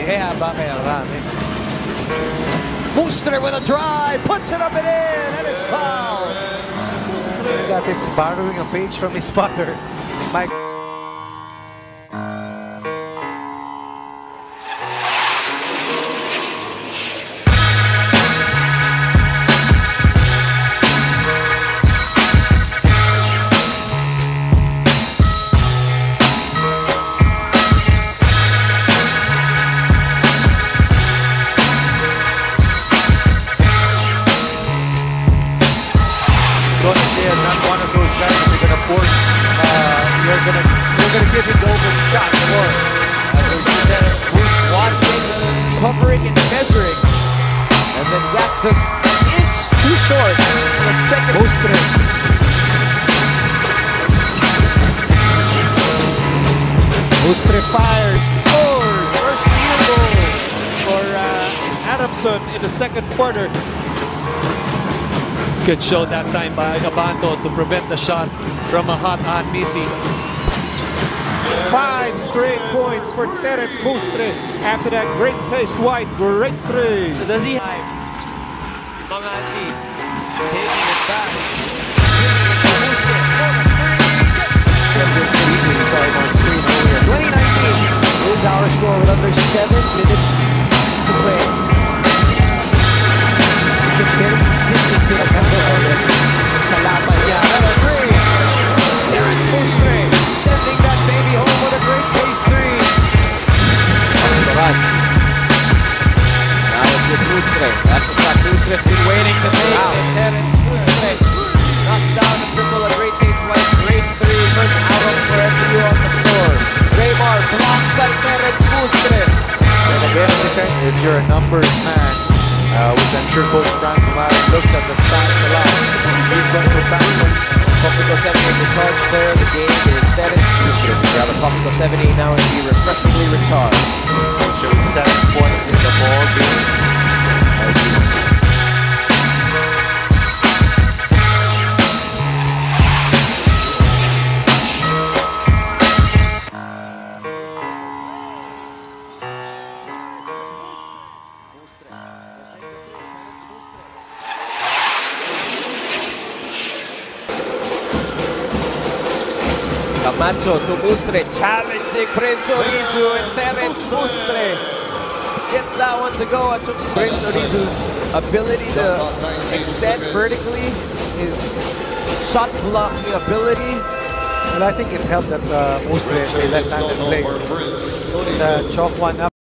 Kaya ba kaya? Marami. Mustre with a drive, puts it up and in, and it's foul. He got this borrowing a page from his father, Mike. Bonacea is not one of those guys that you're gonna force. You're gonna give him the open shot for. We see that it's Watching, covering, and measuring. And then Zach just an inch too short in the second. Mustre. Mustre fires, scores, first field goal for Adamson in the second quarter. Good show that time by Abanto to prevent the shot from a hot Misi. 5 straight points for Terence Mustre after that great taste white, great three. Does he have Mangati taking it back? 2019 is our score with under 7 minutes to play. Salamat niya. Another three. Terence Mustre sending that baby home with a great pace three. Mascarat. Now it's with Mustre. That's the shot Mustre's been waiting to make. And Terence Mustre knocks down the triple. A great pace white. Great three. First out of for FU on the floor. Raymar blocked by Terence Mustre. And again, if you're a numbers man, which I'm sure Coach Frank Marin looks at the stats a lot, he's going to back them. Popsicle 78 in charge there. The game is Terence Mustre. Grab a Popsicle 78 now and be refreshingly recharged. Showing 7 points in the ball game. As he's Camacho to Mustre, challenging Prince Orizu, and Terence Mustre gets that one to go. Prince Orizu's ability to extend vertically, his shot blocking ability. well, I think it helped that Mustre is a left-handed player. Chalk one up.